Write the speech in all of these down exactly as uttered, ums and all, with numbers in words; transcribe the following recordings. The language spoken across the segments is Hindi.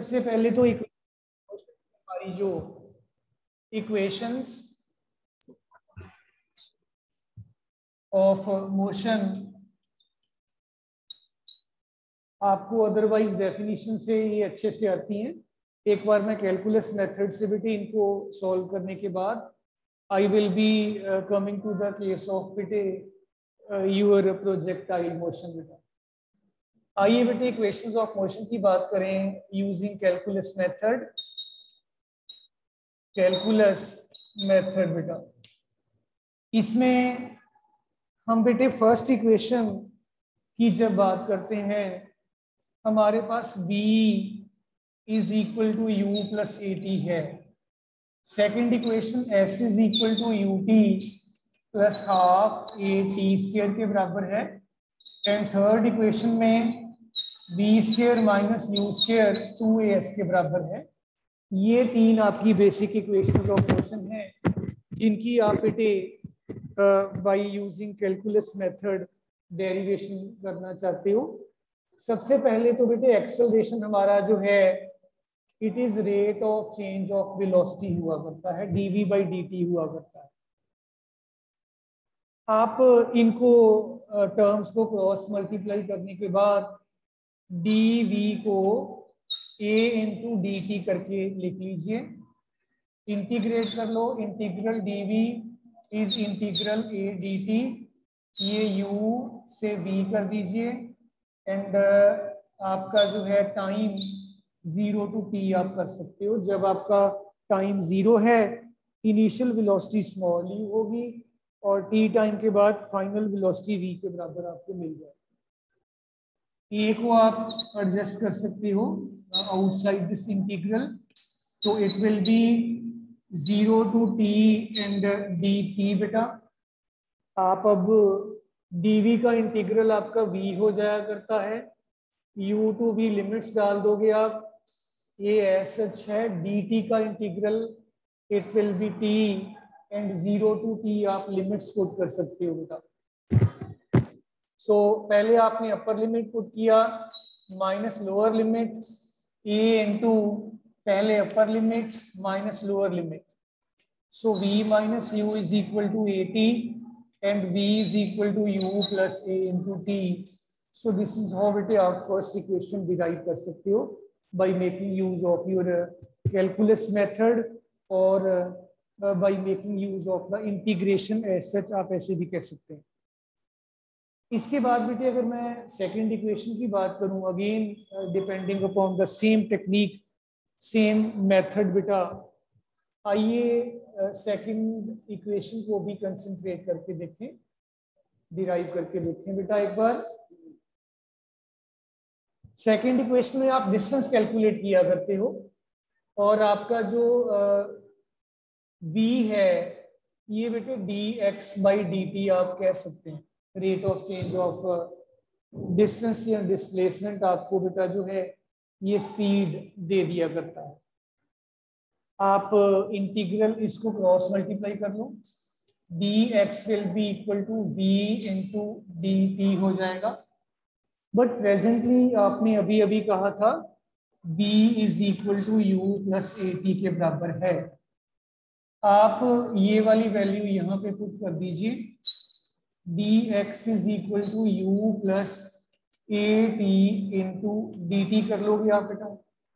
सबसे पहले तो हमारी जो इक्वेशंस ऑफ मोशन आपको अदरवाइज डेफिनेशन से ये अच्छे से आती हैं। एक बार मैं कैलकुलस मेथड से बेटे इनको सॉल्व करने के बाद I will be coming to the case of बेटे यूर प्रोजेक्टाइल मोशन। बेटा आइए बेटे इक्वेशंस ऑफ मोशन की बात करें using calculus method. Calculus method बेटा इसमें हम बेटे फर्स्ट इक्वेशन की जब बात करते हैं हमारे पास v is equal to u plus a t है। Second equation s is equal to u t plus half a t square के बराबर है। एंड थर्ड इक्वेशन में v square minus u square two a s के बराबर है। ये तीन आपकी बेसिक इक्वेशन ऑफ मोशन है जिनकी आप बेटे by using calculus method derivation करना चाहते हो। सबसे पहले तो बेटे एक्सेलरेशन हमारा जो है it is rate of change of velocity हुआ करता है, डीवी बाई डी टी हुआ करता है। आप इनको टर्म्स को क्रॉस मल्टीप्लाई करने के बाद डी वी को ए इंटू डी टी करके लिख लीजिए। इंटीग्रेट कर लो, integral d v is integral a d t, ये u से v कर दीजिए। एंड uh, आपका जो है टाइम जीरो टू टी आप कर सकते हो। जब आपका टाइम जीरो है इनिशियल वेलोसिटी स्मॉल u होगी और t टाइम के बाद फाइनल वेलोसिटी v के बराबर आपको मिल जाएगी। a को आप एडजस्ट कर सकते हो आउटसाइड दिस इंटीग्रल, तो it will be zero to t and d t. बेटा आप अब dv का इंटीग्रल आपका v हो जाया करता है, u टू v लिमिट्स डाल दोगे आप, ये ऐसा है। dt का integral it will be t and zero to t आप लिमिट्स पुट कर सकते हो बेटा। सो so, पहले आपने अपर लिमिट पुट किया minus lower limit a into पहले upper limit minus lower limit. So v minus u is equal to a t and v is equal to u plus a into t. So this is how बेटे आप first equation derive कर सकते हो by making use of your uh, calculus method और uh, by making use of the integration as such आप ऐसे भी कह सकते हैं। इसके बाद बेटे अगर मैं second equation की बात करूं again depending upon the same technique same method बेटा आइए सेकंड इक्वेशन को भी कंसंट्रेट करके देखें, डिराइव करके देखें बेटा। एक बार सेकंड इक्वेशन में आप डिस्टेंस कैलकुलेट किया करते हो और आपका जो v है ये बेटे d x by d t आप कह सकते हैं। Rate of change of distance या डिस्प्लेसमेंट आपको बेटा जो है ये स्पीड दे दिया करता है। आप इंटीग्रल uh, इसको क्रॉस मल्टीप्लाई कर लो, d x will be equal to v into d t हो जाएगा। बट प्रेजेंटली आपने अभी अभी कहा था v is equal to u plus a t के बराबर है। आप ये वाली वैल्यू यहाँ पे पुट कर दीजिए, d x is equal to u plus a t into d t कर लोगे आप बेटा।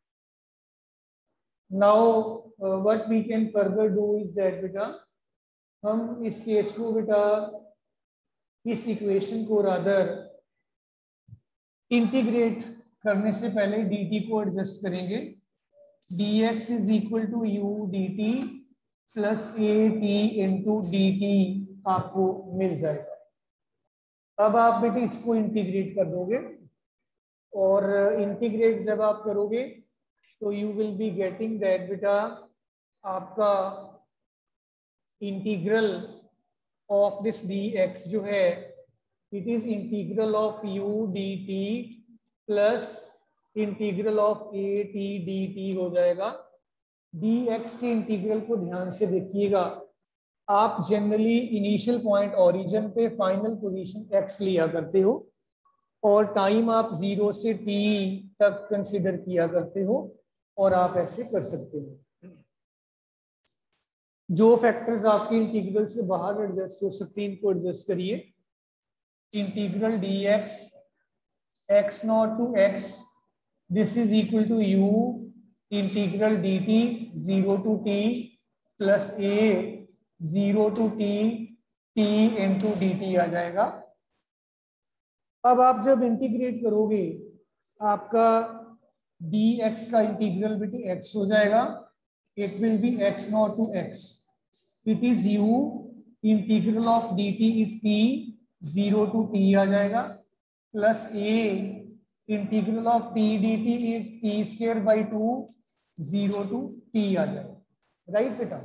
Now Uh, what we can further do is that बेटा हम इस केस को बेटा इस इक्वेशन को रादर इंटीग्रेट करने से पहले dt को एडजस्ट करेंगे। dx is equal to u d t plus a t into d t आपको मिल जाएगा। अब आप बेटे इसको इंटीग्रेट कर दोगे और इंटीग्रेट जब आप करोगे तो you will be getting that बेटा आपका integral of this d x जो है it is integral of u d t plus integral of a t d t हो जाएगा। डी एक्स के इंटीग्रल को ध्यान से देखिएगा, आप जनरली इनिशियल पॉइंट ओरिजिन पे फाइनल पोजीशन एक्स लिया करते हो और टाइम आप जीरो से टी तक कंसिडर किया करते हो। और आप ऐसे कर सकते हैं। जो फैक्टर्स आपके इंटीग्रल से बाहर एडजस्ट हो सकते हैं इनको एडजस्ट करिए। Integral d x x not to x this is equal to u integral d t zero to t plus a zero to t t into d t आ जाएगा। अब आप जब इंटीग्रेट करोगे आपका डी एक्स का इंटीग्रल बेटी एक्स हो जाएगा। It will be x not to x it is u integral of d t is t zero to t आ जाएगा plus A integral of t d t is t square by two zero to t आ जाएगा। राइट बेटा,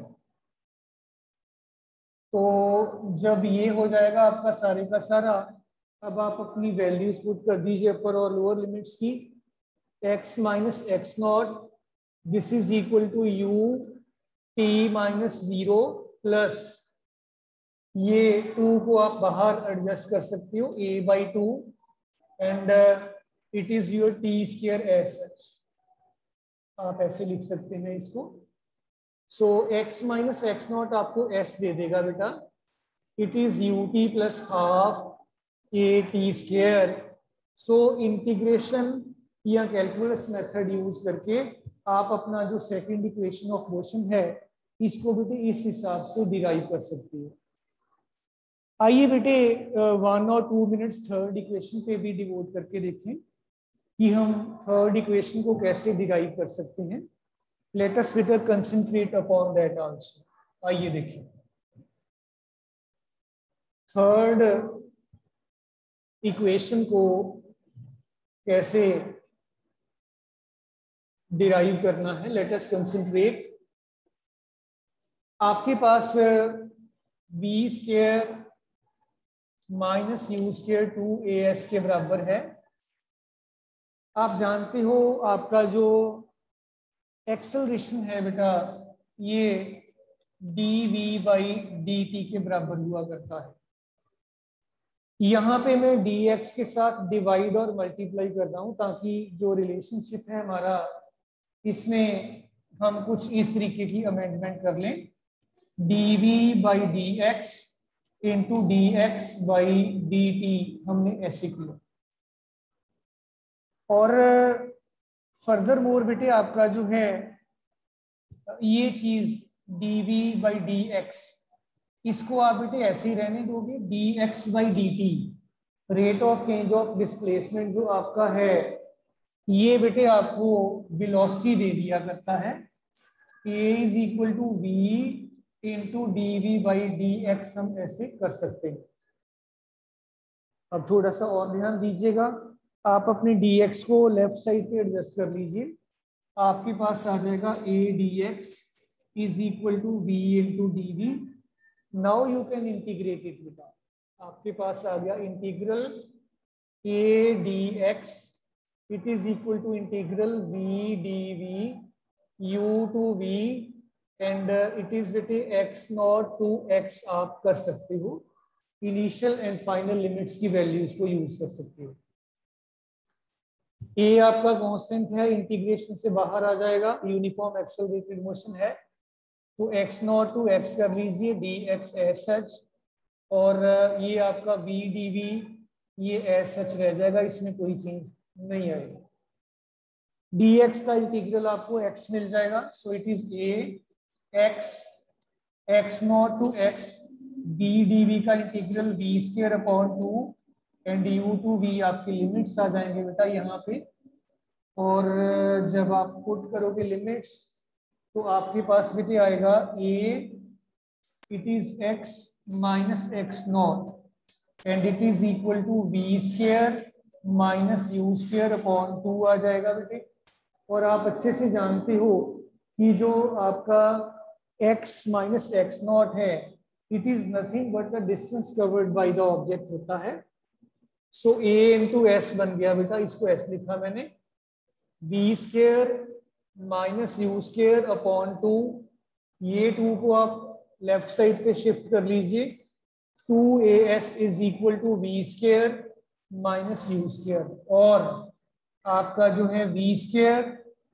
तो जब ये हो जाएगा आपका सारे का सारा, अब आप अपनी वैल्यूज पुट कर दीजिए अपर और लोअर लिमिट्स की। x minus x not this is equal to u t minus zero plus ये टू को आप बाहर एडजस्ट कर सकते हो a by two and it is your t square as such, आप ऐसे लिख सकते हैं इसको। So x minus x not आपको s दे देगा बेटा। It is u t plus half a t square. So integration या कैलकुलस मेथड यूज करके आप अपना जो सेकंड इक्वेशन ऑफ मोशन है इसको बेटे इस हिसाब से डिराइव कर सकते हो। आइए बेटे वन और टू मिनट्स थर्ड इक्वेशन पे भी डिवोट करके देखें कि हम थर्ड इक्वेशन को कैसे डिराइव कर सकते हैं। लेट अस बेटा कंसंट्रेट अपॉन दैट आल्सो। आइए देखिए थर्ड इक्वेशन को कैसे डिराइव करना है। Let us concentrate. आपके पास v square minus u square two a s के बराबर है। आप जानते हो आपका जो एक्सेलरेशन है बेटा ये d v by d t के बराबर हुआ करता है। यहाँ पे मैं dx के साथ डिवाइड और मल्टीप्लाई कर रहा हूँ ताकि जो रिलेशनशिप है हमारा इसमें हम कुछ इस तरीके की अमेंडमेंट कर लें। dv by d x into d x by d t हमने ऐसे किया। और फर्दर मोर बेटे आपका जो है ये चीज dv बाई डी एक्स इसको आप बेटे ऐसे ही रहने दोगे। D x by d t rate of change of displacement जो आपका है ये बेटे आपको वेलोसिटी दे दिया करता है। a is equal to v into d v by d x हम ऐसे कर सकते हैं। अब थोड़ा सा और ध्यान दीजिएगा, आप अपने dx को लेफ्ट साइड पे एडजस्ट कर लीजिए। आपके पास आ जाएगा a dx is equal to v into d v. Now you can integrate it बेटा। आपके पास आ गया integral a dx it is equal to integral v dv u to v and it is बेटे x नॉट टू x आप कर सकते हो। इनिशियल एंड फाइनल लिमिट्स की वैल्यूज को यूज कर सकते हो। a आपका कांस्टेंट है, इंटीग्रेशन से बाहर आ जाएगा, यूनिफॉर्म एक्सेलरेटेड मोशन है तो x नॉट टू x कर लीजिए डी एक्स एज सच और ये आपका v dv ये एज सच रह जाएगा, इसमें कोई चेंज नहीं आएगा। dx का इंटीग्रल आपको x मिल जाएगा। So it is a x x not to x v dv का integral v square upon two and u to v आपके लिमिट्स आ जाएंगे बेटा यहाँ पे। और जब आप पुट करोगे लिमिट्स तो आपके पास बेटे आएगा a it is x minus x not and it is equal to v square minus u square upon two आ जाएगा बेटे। और आप अच्छे से जानते हो कि जो आपका x माइनस एक्स नॉट है it is nothing but the distance covered by the object होता है। सो a इंटू एस बन गया बेटा, इसको s लिखा मैंने v square minus u square upon two. ये टू को आप लेफ्ट साइड पे शिफ्ट कर लीजिए। Two a s is equal to v square minus u square और आपका जो है v square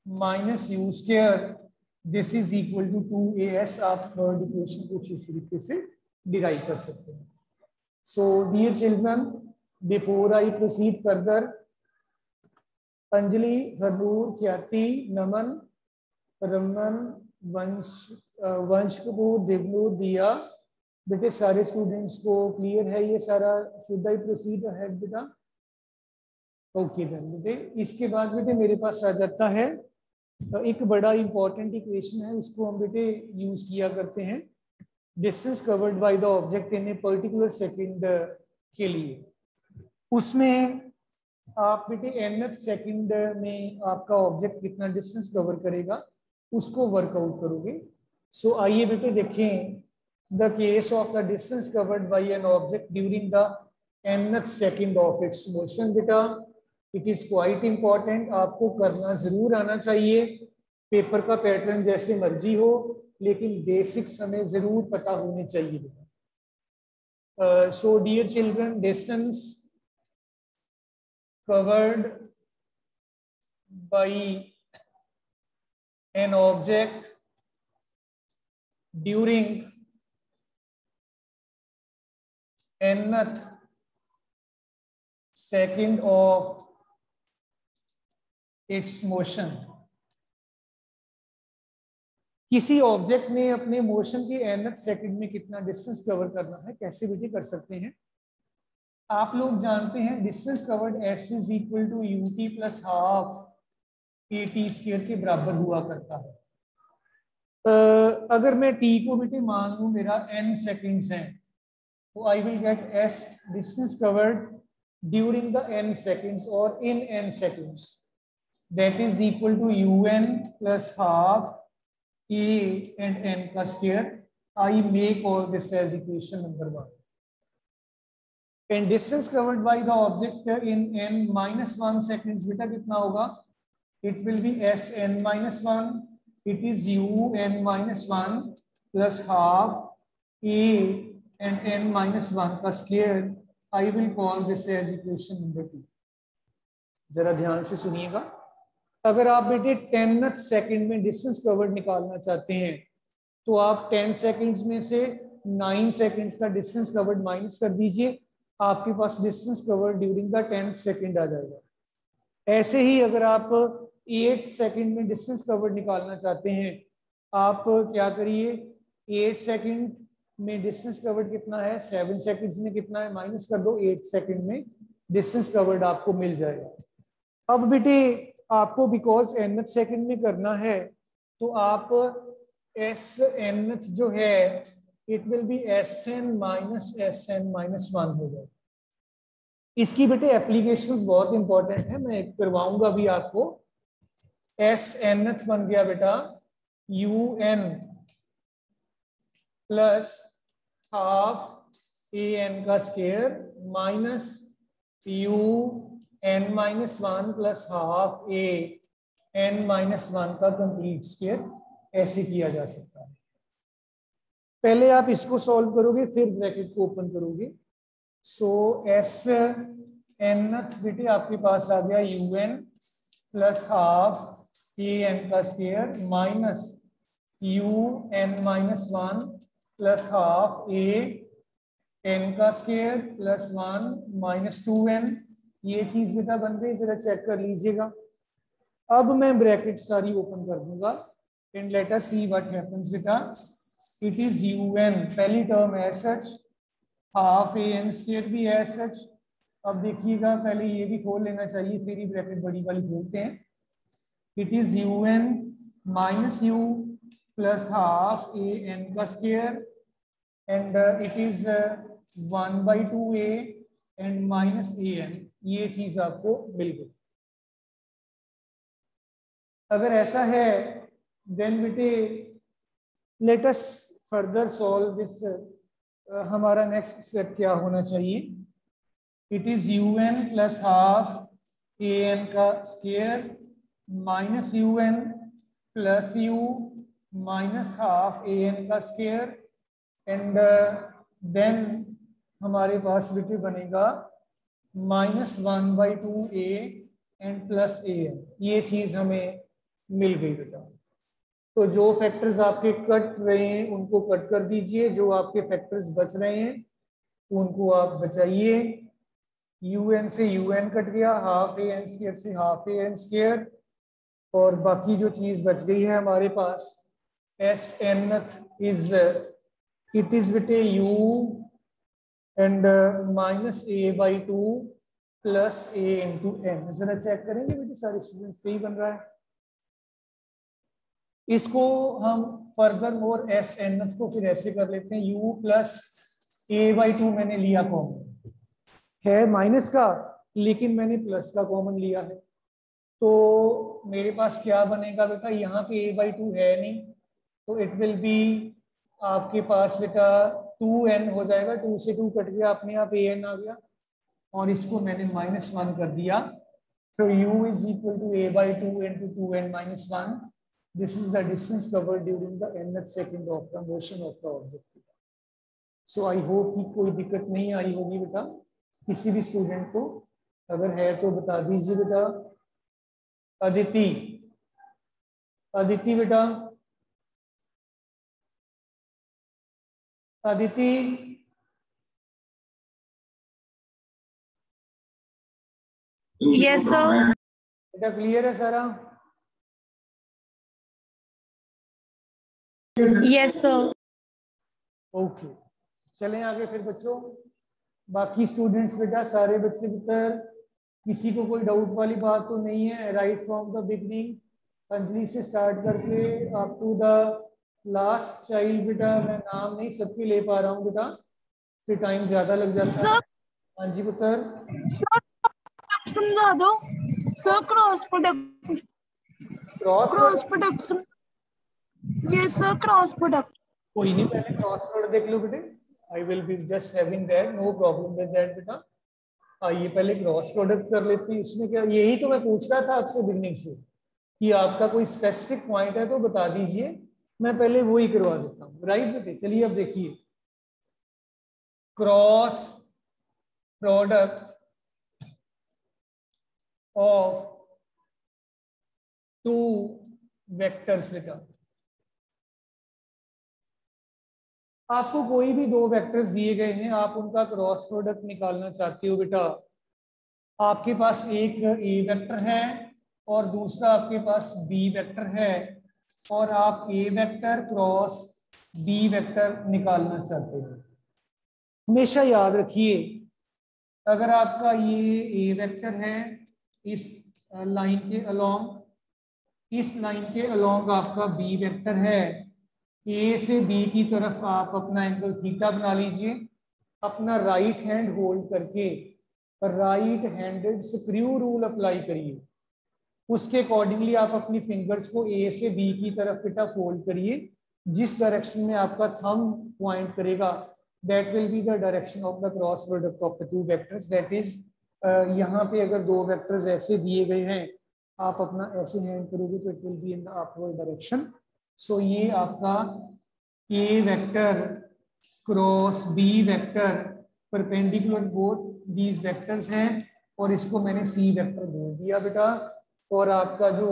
minus u square this is equal to two a s. आप थर्ड इक्वेशन कुछ इस तरीके से डिराइव कर सकते हैं। So dear children, before I proceed further, Anjali, Harnoor, Khyati, नमन, रमन, वंश वंश कपूर, देवनूर, दिया, बेटे सारे स्टूडेंट्स को क्लियर है ये सारा? शुड आई प्रोसीड अहेड बेटा? ओके देन बेटे, इसके बाद बेटे मेरे पास आ जाता है एक बड़ा इंपॉर्टेंट इक्वेशन है, उसको हम बेटे यूज किया करते हैं distance covered by the object in a particular second के लिए। उसमें आप बेटे एनथ सेकंड में आपका ऑब्जेक्ट कितना डिस्टेंस कवर करेगा उसको वर्कआउट करोगे। सो so, आइए बेटे देखें the case of the distance covered by an object during the nth second of its motion. बेटा इट इज क्वाइट इंपॉर्टेंट, आपको करना जरूर आना चाहिए। पेपर का पैटर्न जैसे मर्जी हो, लेकिन बेसिक्स हमें जरूर पता होने चाहिए बेटा। So dear children, distance covered by an object during nth second of its motion। किसी ऑब्जेक्ट ने अपने मोशन के nth सेकंड में कितना डिस्टेंस कवर करना है, कैसे बेटे कर सकते हैं? आप लोग जानते हैं distance covered s is equal to u t plus half a t square के बराबर हुआ करता है। uh, अगर मैं t को बेटे मान लूं मेरा n सेकंड्स हैं, तो I will get s distance covered during the n seconds और इन n seconds, that is equal to u n plus half a and n का square. I make all this as equation number one. And distance covered by the object in n minus one seconds बेटा कितना होगा? It will be s n minus one. It is u n minus one plus half a and n minus one का square. I will call this as equation number two. जरा ध्यान से सुनिएगा। अगर आप बेटे टेनथ सेकंड में डिस्टेंस कवर्ड निकालना चाहते हैं, तो आप टेन सेकंड्स में से नाइन सेकंड्स का डिस्टेंस कवर्ड माइनस कर दीजिए, आपके पास distance covered during the tenth second आ जाएगा। ऐसे ही अगर आप एट सेकंड में डिस्टेंस कवर्ड निकालना चाहते हैं, आप क्या करिए, एट सेकंड में डिस्टेंस कवर्ड कितना है, सेवन सेकंड्स में कितना है, माइनस कर दो, एट सेकंड में डिस्टेंस कवर्ड आपको मिल जाएगा। अब बेटे आपको बिकॉज nth सेकंड में करना है, तो आप एस nth जो है it will be s n minus s n minus one हो जाएगा। इसकी बेटे एप्लीकेशंस बहुत इंपॉर्टेंट है, मैं करवाऊंगा भी आपको। एस nth बन गया बेटा u n plus half a n का square minus u n minus one plus half a n minus one का कंप्लीट स्क्वायर। ऐसे किया जा सकता है। पहले आप इसको सॉल्व करोगे, फिर ब्रैकेट को ओपन करोगे। सो एस nth बेटे आपके पास आ गया u n plus half a n का square minus u n minus one plus half a n का square plus one minus two n. ये चीज बेटा बन गई, जरा चेक कर लीजिएगा। अब मैं ब्रैकेट सारी ओपन कर दूंगा and let us see what happens बेटा। इट इज यू एन, पहली term as such, half a n square भी एज सच। अब देखिएगा, पहले ये भी खोल लेना चाहिए, फिर ही ब्रैकेट बड़ी वाली खोलते हैं। It is u n minus u plus half a n का square and it is one by two a and minus a n. ये चीज आपको मिल गई। अगर ऐसा है देन बेटे let us further solve this. हमारा नेक्स्ट स्टेप क्या होना चाहिए? It is u n plus half a n का square minus u n plus u minus half a n का स्क्वायर एंड देन हमारे पास बेटे बनेगा minus one by two a and plus a n. ये चीज हमें मिल गई बेटा। तो जो फैक्टर्स आपके कट रहे हैं उनको कट कर दीजिए, जो आपके फैक्टर्स बच रहे हैं उनको आप बचाइए। यू एन से यू एन कट गया, हाफ ए एन स्क्वायर से हाफ ए एन स्क्वायर, और बाकी जो चीज बच गई है हमारे पास s n is it is बेटे u and minus a by two plus a into n. जरा चेक करेंगे बेटे सारे स्टूडेंट सही बन रहा है। इसको हम फर्दर मोर एस एन को फिर ऐसे कर लेते हैं, u plus a by two मैंने लिया कॉमन, है माइनस का लेकिन मैंने प्लस का कॉमन लिया है, तो मेरे पास क्या बनेगा बेटा, यहाँ पे a बाई टू है नहीं तो इट विल बी आपके पास बेटा टू एन हो जाएगा, टू से टू कट गया अपने आप a n आ गया, और इसको मैंने माइनस वन कर दिया। So u is equal to a by two into two n minus one. This is the distance covered during the nth second of the motion of the object. So I hope कि कोई दिक्कत नहीं आई होगी बेटा किसी भी स्टूडेंट को, अगर है तो बता दीजिए बेटा। अदिति, अदिति बेटा, अदिति यस सर। बेटा क्लियर है सारा? Yes sir. ओके, चलें आगे फिर बच्चों। बाकी स्टूडेंट्स बेटा सारे बच्चे बेटा, किसी को कोई डाउट वाली बात तो नहीं है? Right from the beginning, Anjali से स्टार्ट करके up to the last child बेटा, मैं नाम नहीं सबके ले पा रहा हूँ बेटा, फिर टाइम ज्यादा लग जाता है। हाँ जी पुत्र। समझा दो sir. Cross product, cross cross product. Yes sir, cross product. कोई नहीं, पहले क्रॉस प्रोडक्ट देख लो बेटे। I will be just having that, no problem with that बेटा। आइए पहले क्रॉस प्रोडक्ट कर लेते हैं। इसमें क्या, यही तो मैं पूछ रहा था आपसे बिगनिंग से कि आपका कोई स्पेसिफिक पॉइंट है तो बता दीजिए, मैं पहले वो ही करवा देता हूँ। राइट बेटे, चलिए अब देखिए, cross product of two vectors बेटा। आपको कोई भी दो वेक्टर्स दिए गए हैं, आप उनका क्रॉस प्रोडक्ट निकालना चाहते हो बेटा। आपके पास एक ए वेक्टर है और दूसरा आपके पास बी वेक्टर है, और आप a vector cross b vector निकालना चाहते हो। हमेशा याद रखिए, अगर आपका ये ए वेक्टर है इस लाइन के अलोंग, इस लाइन के अलोंग आपका बी वेक्टर है, ए से बी की तरफ आप अपना एंगल थीटा बना लीजिए। अपना राइट हैंड होल्ड करके right handed screw rule apply करिए। उसके अकॉर्डिंगली आप अपनी फिंगर्स को ए से बी की तरफ बेटा फोल्ड करिए। जिस डायरेक्शन में आपका थंब पॉइंट करेगा that will be the direction of the cross product of the two vectors. That is, यहाँ पे अगर दो वेक्टर्स ऐसे दिए गए हैं, आप अपना ऐसे हैंड करोगे तो it will be in the upward direction. So ये आपका a vector cross b vector perpendicular both these vectors हैं, और इसको मैंने सी वेक्टर बोल दिया बेटा। और आपका जो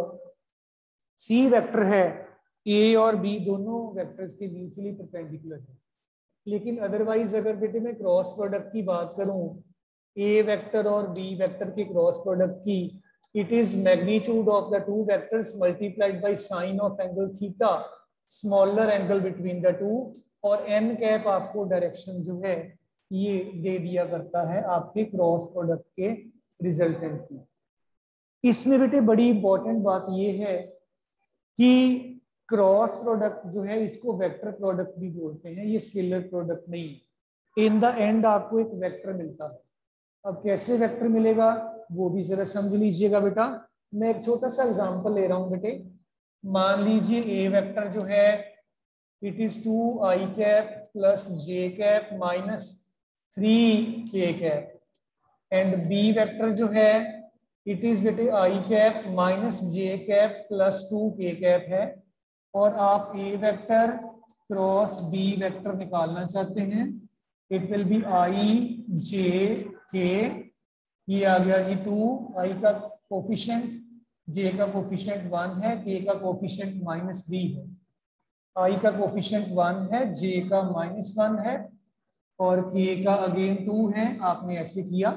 सी uh, वेक्टर है, ए और बी दोनों वेक्टर्स के म्यूचुअली परपेंडिकुलर है। लेकिन अदरवाइज अगर बेटे मैं क्रॉस प्रोडक्ट की बात करूं, ए वेक्टर और बी वेक्टर के क्रॉस प्रोडक्ट की, it is magnitude of the two vectors multiplied by sine of angle theta, smaller angle between the two, और n कैप आपको डायरेक्शन जो है ये दे दिया करता है आपके क्रॉस प्रोडक्ट के रिजल्टेंट की। इसमें बेटे बड़ी इंपॉर्टेंट बात ये है कि क्रॉस प्रोडक्ट जो है इसको वेक्टर प्रोडक्ट भी बोलते हैं, ये स्केलर प्रोडक्ट नहीं। इन द एंड आपको एक वेक्टर मिलता है। अब कैसे वेक्टर मिलेगा वो भी जरा समझ लीजिएगा बेटा। मैं एक छोटा सा एग्जांपल ले रहा हूं बेटे। मान लीजिए ए वेक्टर जो है it is two i cap plus j cap minus three k cap, and b vector जो है इट इज बेटे i cap minus j cap plus two k cap है, और आप a vector cross b vector निकालना चाहते हैं। It will be i j k, ये आ गया जी टू, आई का कोफिशिएंट जे का कोफिशिएंट वन है, के का कोफिशिएंट माइनस थ्री है, आई का कोफिशिएंट वन है, जे का माइनस वन है और के का अगेन टू है। आपने ऐसे किया।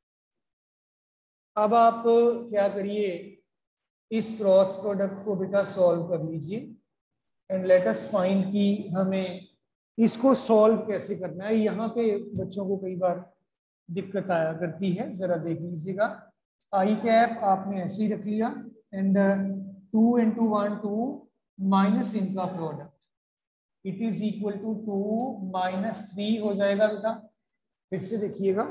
अब आप क्या करिए, इस क्रॉस प्रोडक्ट को बेटा सॉल्व कर लीजिए एंड लेट अस फाइंड कि हमें इसको सॉल्व कैसे करना है। यहाँ पे बच्चों को कई बार दिक्कत आया करती है, जरा देख लीजिएगा। आई कैप आपने ऐसे ही रख लिया and two into one two minus इनका product, it is equal to two minus three हो जाएगा बेटा। फिर से देखिएगा,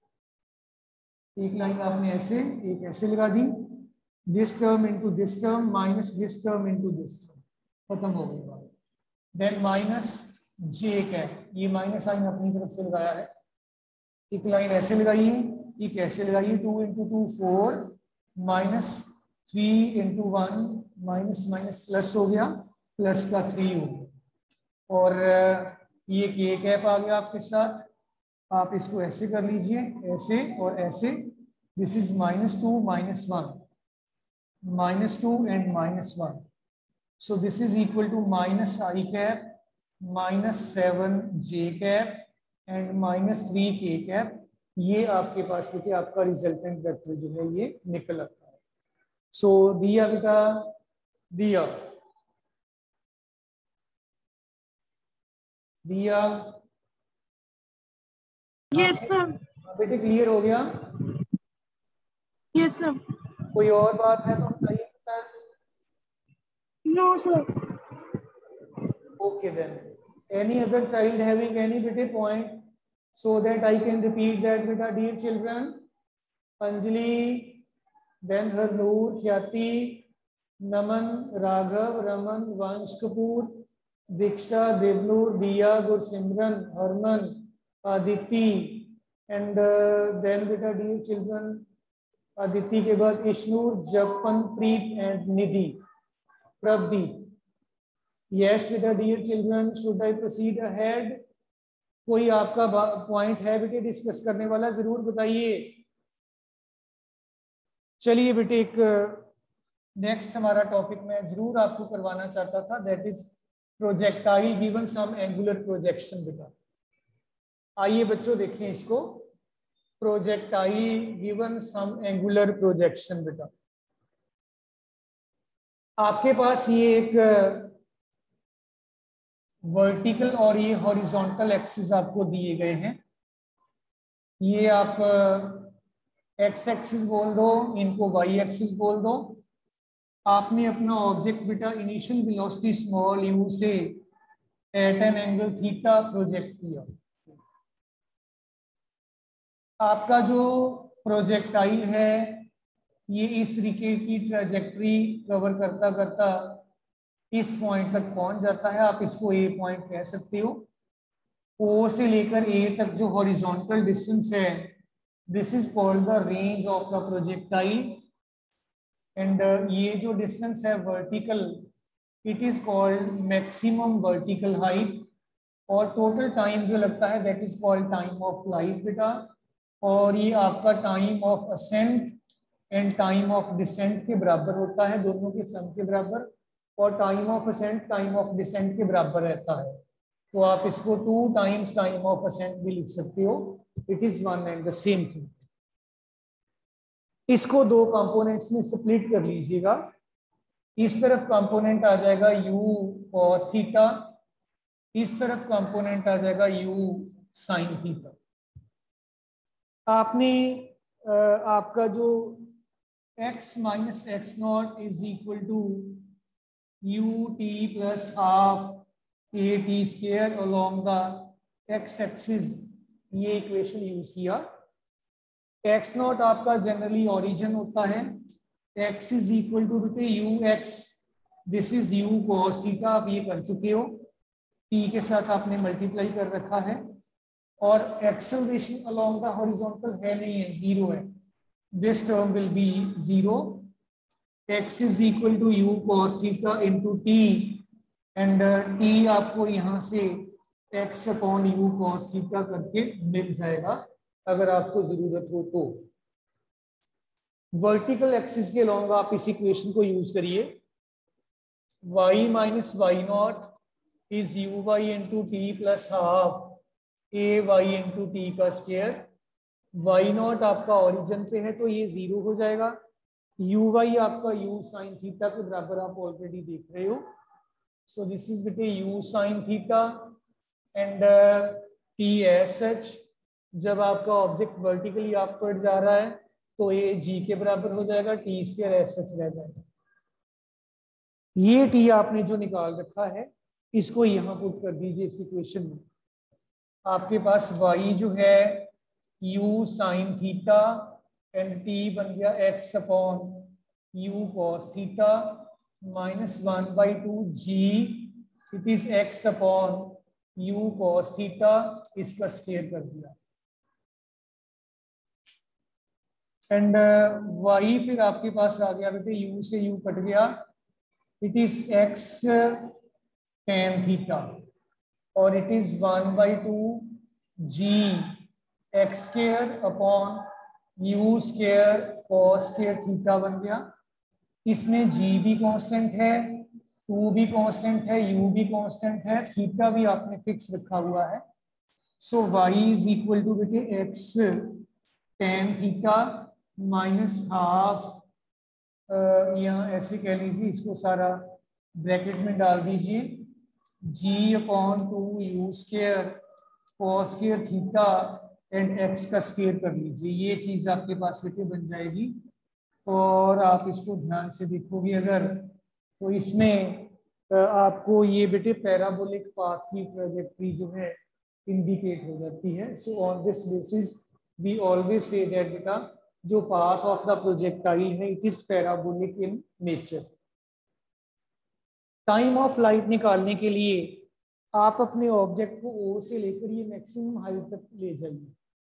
एक लाइन आपने ऐसे एक ऐसे लगा दी, this term into this term minus this term into this term, खत्म हो गई बात। देन माइनस जे कैप, ये माइनस साइन अपनी तरफ से लगाया है। एक लाइन ऐसे लगाइए, एक ऐसे लगाइए, two into two four minus three into one minus minus plus हो गया, प्लस का थ्री हो गया और ये के कैप आ गया आपके साथ। आप इसको ऐसे कर लीजिए, ऐसे और ऐसे, this is minus two minus one, minus two and minus one, so this is equal to minus i cap minus seven j cap and minus three k cap. ये आपके पास देखिए आपका रिजल्टेंट वेक्टर जो है ये निकल आता है। सो so, दिया बेटा, दिया दिया यस सर। बेटे क्लियर हो गया? Yes sir. कोई और बात है तो बताइए sir. No sir. Okay then, any other child having any बेटे point so that I can repeat that beta, dear children? Anjali, then Harnoor, Khyati, Naman, Raghav, Raman, Vansh Kapoor, Diksha, Devnoor, Diya, Gursimran, Harman, Aditi, and uh, then beta, dear children, Aditi के बाद Ishnur, Japan, Preet and Nidhi, Prabdeep. Yes beta, dear children, should I proceed ahead? कोई आपका पॉइंट है बेटे डिस्कस करने वाला, जरूर बताइए। चलिए बेटे, एक नेक्स्ट हमारा टॉपिक मैं जरूर आपको करवाना चाहता था, that is projectile given some angular projection. बेटा आइए बच्चों देखें इसको, projectile given some angular projection. बेटा आपके पास ये एक वर्टिकल और ये हॉरिजॉन्टल एक्सिस आपको दिए गए हैं। ये आप एक्स एक्सिस बोल दो, इनको वाई एक्सिस बोल दो। आपने अपना ऑब्जेक्ट बेटा इनिशियल वेलोसिटी स्मॉल यू से at an angle theta project किया। आपका जो प्रोजेक्टाइल है ये इस तरीके की ट्रैजेक्टरी कवर करता करता इस पॉइंट तक पहुंच जाता है। आप इसको ए पॉइंट कह सकते हो। ओ से लेकर ए तक जो हॉरिजॉन्टल डिस्टेंस है, this is called the range of the projectile. And ये जो डिस्टेंस है vertical, it is called maximum vertical height. और टोटल टाइम जो लगता है that is called time of flight बेटा। और ये आपका time of ascent and time of descent के बराबर होता है, दोनों के सम के बराबर। और time of ascent time of descent के बराबर रहता है, तो आप इसको two times time of ascent भी लिख सकते हो। It is one and the same thing. इसको दो कंपोनेंट्स में स्प्लिट कर लीजिएगा। इस तरफ कंपोनेंट आ जाएगा u cos थीटा, इस तरफ कंपोनेंट आ जाएगा u sin थीटा। आपने आपका जो x minus x naught is equal to u t plus half a t square along the x axis, ये इक्वेशन यूज किया। x नॉट आपका जनरली ओरिजिन होता है, x इज इक्वल टू बेटे u x, this is u cos theta. आप ये कर चुके हो, t के साथ आपने मल्टीप्लाई कर रखा है। और एक्सेलरेशन अलोंग द हॉरिजॉन्टल है नहीं है, जीरो है, this term will be zero. x is equal to u cos theta into t and uh, t आपको यहाँ से x upon u cos theta करके मिल जाएगा अगर आपको जरूरत हो तो। वर्टिकल एक्सिस के लॉन्ग आप इस इक्वेशन को यूज करिए, y minus y not is u y into t plus half a y into t का स्क्वायर। वाई नॉट आपका ओरिजिन पे है तो ये जीरो हो जाएगा, यू वाई आपका यू साइन थीटा के बराबर आप ऑलरेडी देख रहे हो। सो दिस इज बिटे u sine theta and t s h. जब आपका ऑब्जेक्ट वर्टिकली आपवर्ड जा रहा है तो ये जी के बराबर हो जाएगा, टी स्क्वायर एस एच रह जाएगा। ये टी आपने जो निकाल रखा है इसको यहां पुट कर दीजिए इस इक्वेशन में। आपके पास y जो है u sine theta and t बन गया x upon u cos theta minus one by two g it is x upon u cos theta, इसका स्क्वायर कर दिया। एंड y फिर आपके पास आ गया बेटे u से u कट गया, it is x tan theta और it is one by two g x square upon u square cos square theta बन गया। इसमें g भी कांस्टेंट है, टू भी कांस्टेंट है, u भी कांस्टेंट है, थीटा भी आपने फिक्स रखा हुआ है। So y is equal to बेटे x tan theta minus half, यहाँ ऐसे कह लीजिए, इसको सारा ब्रैकेट में डाल दीजिए, g upon two u square cos square theta and x का स्क्वायर कर लीजिए। ये चीज आपके पास बेटे बन जाएगी। और आप इसको ध्यान से देखोगे अगर तो इसमें आपको ये बेटे पैराबोलिक पाथ की ट्रैजेक्टरी जो है इंडिकेट हो जाती है। So on this basis we always say that बेटा जो पाथ ऑफ द प्रोजेक्टाइल है it is parabolic in nature. Time of flight निकालने के लिए आप अपने ऑब्जेक्ट को ओ से लेकर ये मैक्सिमम हाइट तक ले जाइए।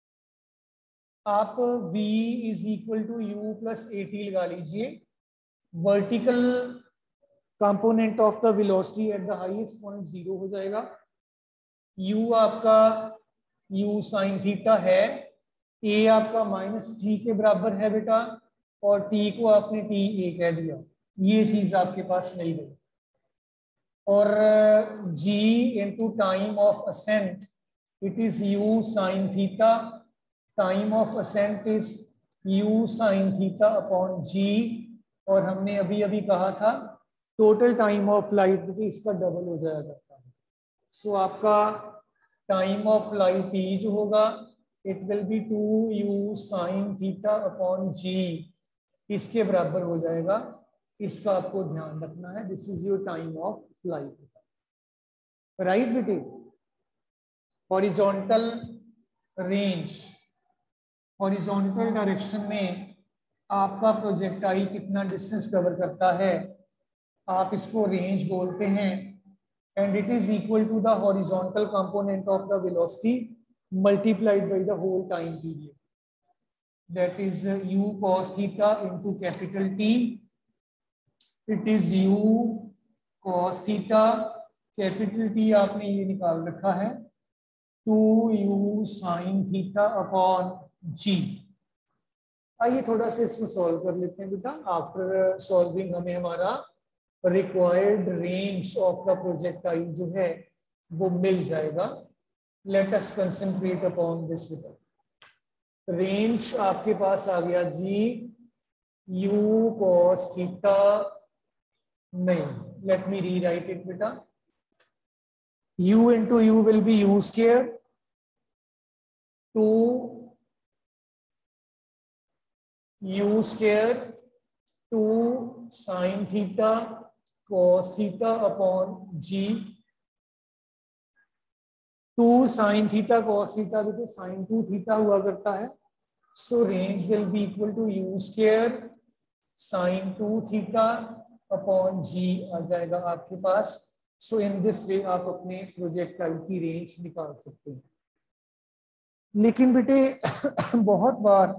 आप v is equal to u plus a t लगा लीजिए। Vertical component of the velocity at the highest point zero हो जाएगा। u आपका u साइन थीटा है, a आपका माइनस जी के बराबर है बेटा, और t को आपने टी ए कह दिया। ये चीज आपके पास मिल गई। और g into time of ascent it is u sine theta, time of ascent is u sine theta upon g। और हमने अभी अभी कहा था टोटल टाइम ऑफ लाइट इसका डबल हो जाया करता है। सो so, आपका टाइम ऑफ लाइट t जो होगा it will be two u sine theta upon g, इसके बराबर हो जाएगा। इसका आपको ध्यान रखना है। This is your time of flight, right बेटे। हॉरिजॉन्टल रेंज, हॉरिजॉन्टल डायरेक्शन में आपका प्रोजेक्टाइल कितना डिस्टेंस कवर करता है आप इसको रेंज बोलते हैं। And it is equal to the horizontal component of the velocity multiplied by the whole time period, that is u cos theta into capital T। It is u cos theta, capital T आपने ये निकाल रखा है, two u sine theta upon g। आइए थोड़ा सा इसको सॉल्व कर लेते हैं बेटा। आफ्टर सॉल्विंग हमें हमारा required range of the projectile जो है वो मिल जाएगा। Let us concentrate upon this बेटा। रेंज आपके पास आ गया जी u cos थीटा, नहीं, लेट मी रीराइट इट बेटा। u into u will be u square two u square two sin theta cos theta upon g। Two sin theta cos theta बिल्कुल sin टू थीटा हुआ करता है। So range will be equal to u square sin two theta upon g आ जाएगा आपके पास। सो इन दिस वे आप अपने प्रोजेक्टाइल की रेंज निकाल सकते हैं। लेकिन बेटे बहुत बार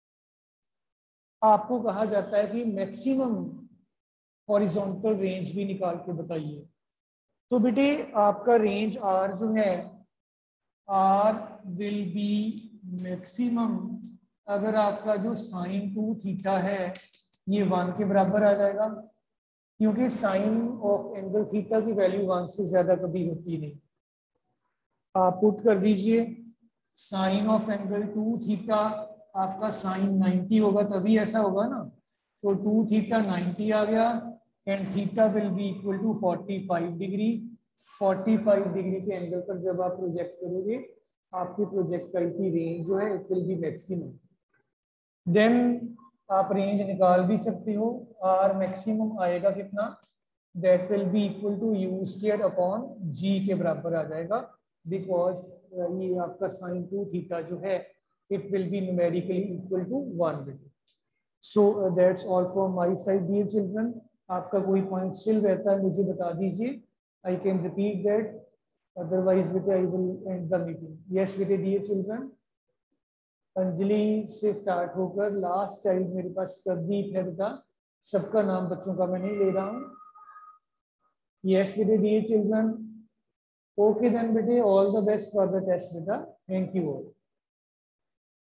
आपको कहा जाता है कि मैक्सिमम हॉरिजॉन्टल रेंज भी निकाल के बताइए। तो बेटे आपका रेंज आर जो है, आर विल बी मैक्सिमम अगर आपका जो साइन टू थीटा है ये वन के बराबर आ जाएगा, क्योंकि साइन ऑफ एंगल थीटा की वैल्यू वन से ज्यादा कभी होती नहीं। आप पुट कर दीजिए sine of angle two theta आपका साइन नाइन्टी होगा, तभी ऐसा होगा ना। तो टू थीटा नाइन्टी आ गया and theta will be equal to forty five degree. Forty five degree के एंगल पर जब आप प्रोजेक्ट करोगे आपकी प्रोजेक्टाइल की रेंज जो है it will be maximum. Then आप रेंज निकाल भी सकते हो, आर मैक्सिमम आएगा कितना, that will be equal to u square upon g के बराबर आ जाएगा, बिकॉज ये आपका साइन टू थीटा जो है it will be numerically equal to one. So that's all from my side dear children. आपका कोई पॉइंट स्टिल रहता है मुझे बता दीजिए, I can repeat that, otherwise बेटे I will end the meeting. Yes बेटे डियर चिल्ड्रन, अंजलि से स्टार्ट होकर लास्ट चाइल्ड मेरे पास प्रदीप है बेटा, सबका नाम बच्चों का मैं नहीं ले रहा हूँ। यस बेटे डियर चिल्ड्रन, ओके देन बेटे, all the best for the test बेटा, थैंक यू ऑल।